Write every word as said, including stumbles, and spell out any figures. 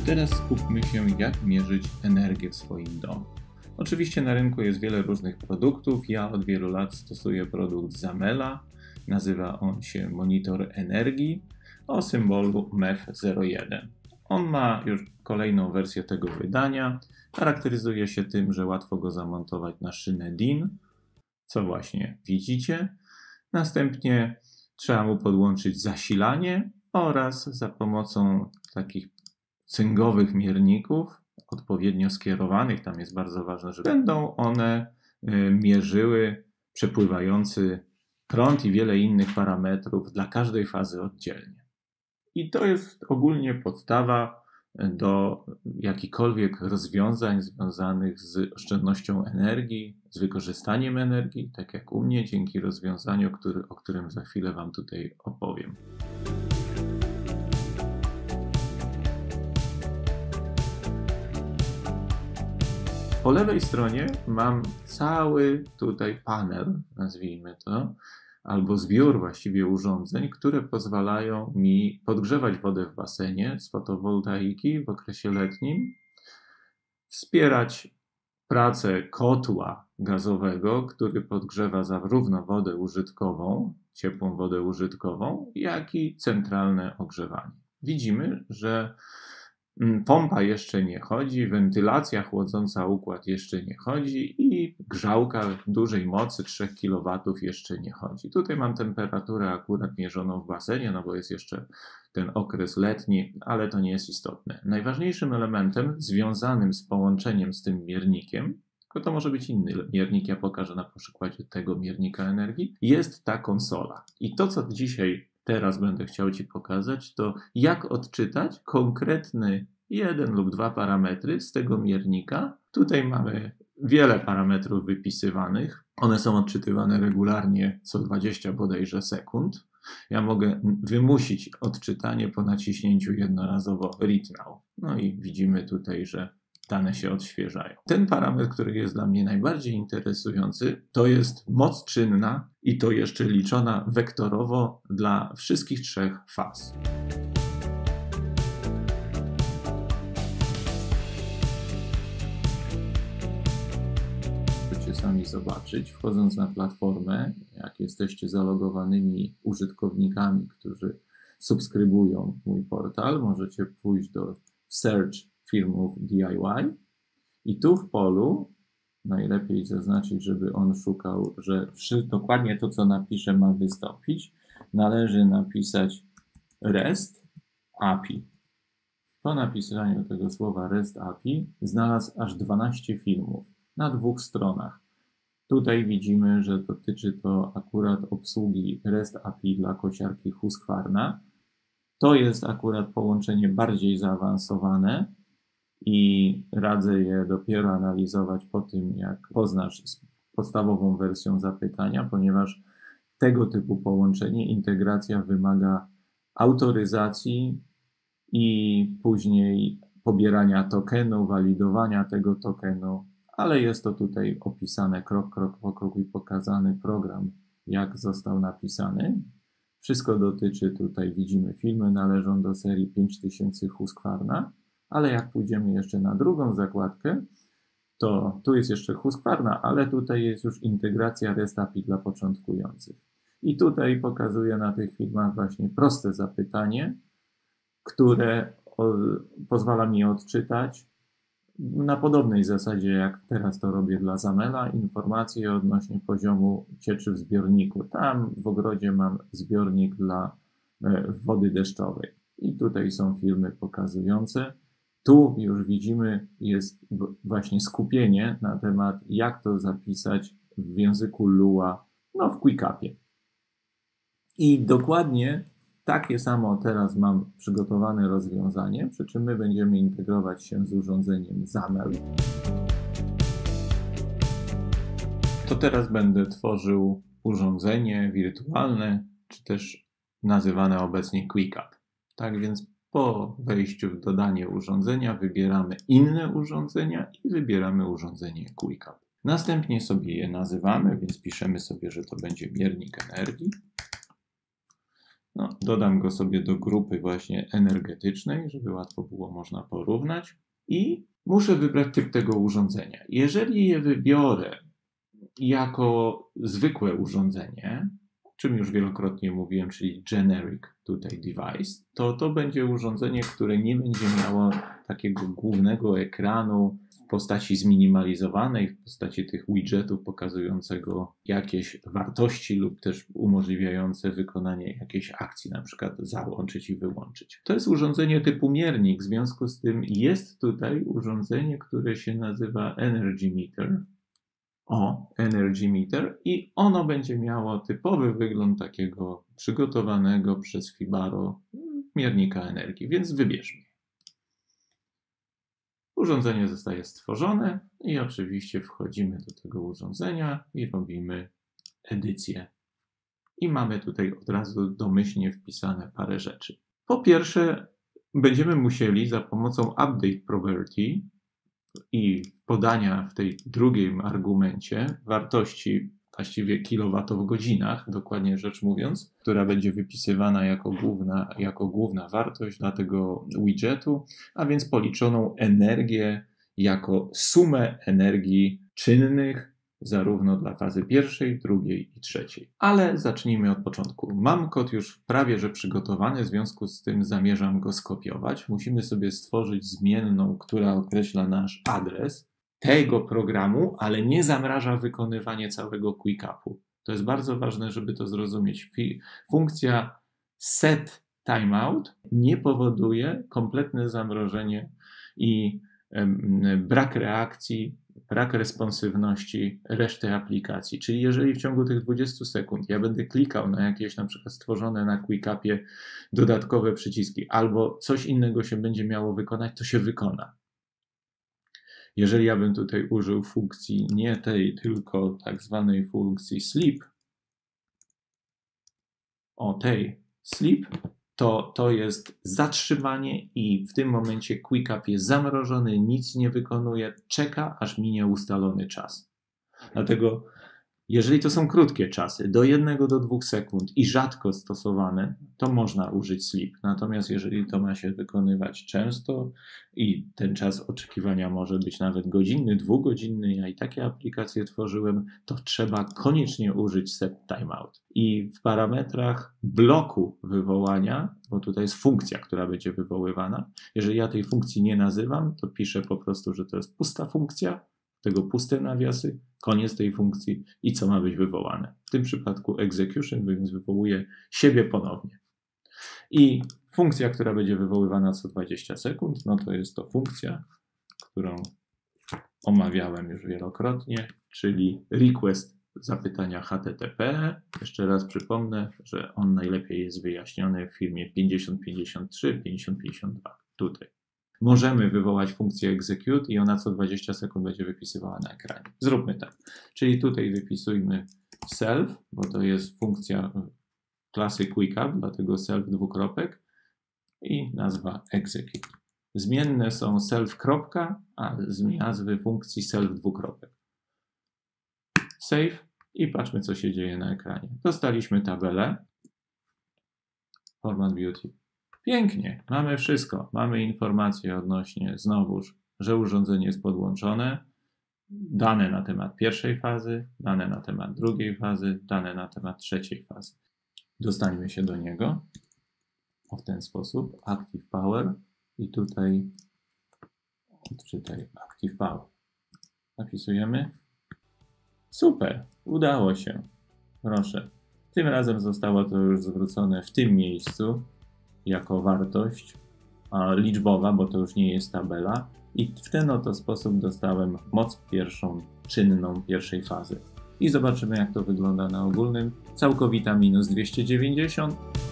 teraz skupmy się, jak mierzyć energię w swoim domu. Oczywiście na rynku jest wiele różnych produktów. Ja od wielu lat stosuję produkt Zamela. Nazywa on się Monitor Energii o symbolu M E F zero jeden. On ma już kolejną wersję tego wydania. Charakteryzuje się tym, że łatwo go zamontować na szynę D I N, co właśnie widzicie. Następnie trzeba mu podłączyć zasilanie oraz za pomocą takich cyngowych mierników, odpowiednio skierowanych, tam jest bardzo ważne, że będą one mierzyły przepływający prąd i wiele innych parametrów dla każdej fazy oddzielnie. I to jest ogólnie podstawa do jakichkolwiek rozwiązań związanych z oszczędnością energii, z wykorzystaniem energii, tak jak u mnie, dzięki rozwiązaniu, który, o którym za chwilę Wam tutaj opowiem. Po lewej stronie mam cały tutaj panel, nazwijmy to, albo zbiór właściwie urządzeń, które pozwalają mi podgrzewać wodę w basenie z fotowoltaiki w okresie letnim, wspierać pracę kotła gazowego, który podgrzewa zarówno wodę użytkową, ciepłą wodę użytkową, jak i centralne ogrzewanie. Widzimy, że pompa jeszcze nie chodzi, wentylacja chłodząca układ jeszcze nie chodzi i grzałka dużej mocy trzy kilowatów jeszcze nie chodzi. Tutaj mam temperaturę akurat mierzoną w basenie, no bo jest jeszcze ten okres letni, ale to nie jest istotne. Najważniejszym elementem związanym z połączeniem z tym miernikiem, tylko to może być inny miernik, ja pokażę na przykładzie tego miernika energii, jest ta konsola. I to, co dzisiaj teraz będę chciał Ci pokazać, to jak odczytać konkretny jeden lub dwa parametry z tego miernika. Tutaj mamy wiele parametrów wypisywanych. One są odczytywane regularnie co dwadzieścia bodajże sekund. Ja mogę wymusić odczytanie po naciśnięciu jednorazowo Read Now. No i widzimy tutaj, że dane się odświeżają. Ten parametr, który jest dla mnie najbardziej interesujący, to jest moc czynna i to jeszcze liczona wektorowo dla wszystkich trzech faz. Możecie sami zobaczyć, wchodząc na platformę, jak jesteście zalogowanymi użytkownikami, którzy subskrybują mój portal, możecie pójść do Search firmów D I Y i tu w polu najlepiej zaznaczyć, żeby on szukał, że dokładnie to, co napiszę, ma wystąpić. Należy napisać REST A P I. Po napisaniu tego słowa REST A P I znalazł aż dwanaście filmów na dwóch stronach. Tutaj widzimy, że dotyczy to akurat obsługi REST A P I dla kosiarki Husqvarna. To jest akurat połączenie bardziej zaawansowane i radzę je dopiero analizować po tym, jak poznasz podstawową wersją zapytania, ponieważ tego typu połączenie, integracja wymaga autoryzacji i później pobierania tokenu, walidowania tego tokenu, ale jest to tutaj opisane krok, krok po kroku i pokazany program, jak został napisany. Wszystko dotyczy, tutaj widzimy, filmy należą do serii pięć tysięcy Husqvarna, ale jak pójdziemy jeszcze na drugą zakładkę, to tu jest jeszcze Husqvarna, ale tutaj jest już integracja REST A P I dla początkujących. I tutaj pokazuję na tych filmach właśnie proste zapytanie, które o, pozwala mi odczytać na podobnej zasadzie, jak teraz to robię dla Zamela, informacje odnośnie poziomu cieczy w zbiorniku. Tam w ogrodzie mam zbiornik dla e, wody deszczowej. I tutaj są filmy pokazujące. Tu już widzimy, jest właśnie skupienie na temat, jak to zapisać w języku Lua, no w QuickUpie. I dokładnie takie samo teraz mam przygotowane rozwiązanie, przy czym my będziemy integrować się z urządzeniem Zamel. To teraz będę tworzył urządzenie wirtualne, czy też nazywane obecnie QuickUp. Tak więc po wejściu w dodanie urządzenia wybieramy inne urządzenia i wybieramy urządzenie QuickUp. Następnie sobie je nazywamy, więc piszemy sobie, że to będzie miernik energii. No, dodam go sobie do grupy właśnie energetycznej, żeby łatwo było można porównać. I muszę wybrać typ tego urządzenia. Jeżeli je wybiorę jako zwykłe urządzenie, o czym już wielokrotnie mówiłem, czyli generic tutaj device, to to będzie urządzenie, które nie będzie miało takiego głównego ekranu w postaci zminimalizowanej, w postaci tych widgetów pokazującego jakieś wartości lub też umożliwiające wykonanie jakiejś akcji, na przykład załączyć i wyłączyć. To jest urządzenie typu miernik, w związku z tym jest tutaj urządzenie, które się nazywa Energy Meter. O, Energy Meter, i ono będzie miało typowy wygląd takiego przygotowanego przez Fibaro miernika energii, więc wybierzmy. Urządzenie zostaje stworzone i oczywiście wchodzimy do tego urządzenia i robimy edycję. I mamy tutaj od razu domyślnie wpisane parę rzeczy. Po pierwsze, będziemy musieli za pomocą update property i podania w tej drugim argumencie wartości właściwie kilowatów-godzinach, dokładnie rzecz mówiąc, która będzie wypisywana jako główna, jako główna wartość dla tego widgetu, a więc policzoną energię jako sumę energii czynnych zarówno dla fazy pierwszej, drugiej i trzeciej. Ale zacznijmy od początku. Mam kod już prawie że przygotowany, w związku z tym zamierzam go skopiować. Musimy sobie stworzyć zmienną, która określa nasz adres tego programu, ale nie zamraża wykonywanie całego quick-upu. To jest bardzo ważne, żeby to zrozumieć. Funkcja set timeout nie powoduje kompletne zamrożenie i brak reakcji, brak responsywności reszty aplikacji. Czyli jeżeli w ciągu tych dwudziestu sekund ja będę klikał na jakieś na przykład stworzone na quick-upie dodatkowe przyciski albo coś innego się będzie miało wykonać, to się wykona. Jeżeli ja bym tutaj użył funkcji nie tej, tylko tak zwanej funkcji sleep, o tej sleep, to to jest zatrzymanie i w tym momencie quick-up jest zamrożony, nic nie wykonuje, czeka aż minie ustalony czas. Dlatego jeżeli to są krótkie czasy, do jednego do dwóch sekund i rzadko stosowane, to można użyć sleep. Natomiast jeżeli to ma się wykonywać często i ten czas oczekiwania może być nawet godzinny, dwugodzinny, ja i takie aplikacje tworzyłem, to trzeba koniecznie użyć set timeout. I w parametrach bloku wywołania, bo tutaj jest funkcja, która będzie wywoływana, jeżeli ja tej funkcji nie nazywam, to piszę po prostu, że to jest pusta funkcja, tego puste nawiasy, koniec tej funkcji i co ma być wywołane. W tym przypadku execution, więc wywołuje siebie ponownie. I funkcja, która będzie wywoływana co dwadzieścia sekund, no to jest to funkcja, którą omawiałem już wielokrotnie, czyli request zapytania H T T P. Jeszcze raz przypomnę, że on najlepiej jest wyjaśniony w firmie pięćdziesiąt pięćdziesiąt trzy, pięćdziesiąt pięćdziesiąt dwa. Tutaj. Możemy wywołać funkcję execute i ona co dwadzieścia sekund będzie wypisywała na ekranie. Zróbmy tak. Czyli tutaj wypisujmy self, bo to jest funkcja klasy QuickUp, dlatego self dwukropek i nazwa execute. Zmienne są self kropka, a z nazwy funkcji self dwukropek. Save i patrzmy, co się dzieje na ekranie. Dostaliśmy tabelę. Format beauty. Pięknie, mamy wszystko. Mamy informacje odnośnie znowuż, że urządzenie jest podłączone, dane na temat pierwszej fazy, dane na temat drugiej fazy, dane na temat trzeciej fazy. Dostańmy się do niego w ten sposób. Active Power i tutaj odczytaj Active Power. Napisujemy. Super, udało się. Proszę. Tym razem zostało to już zwrócone w tym miejscu jako wartość a, liczbowa, bo to już nie jest tabela. I w ten oto sposób dostałem moc pierwszą, czynną pierwszej fazy. I zobaczymy, jak to wygląda na ogólnym. Całkowita minus dwieście dziewięćdziesiąt.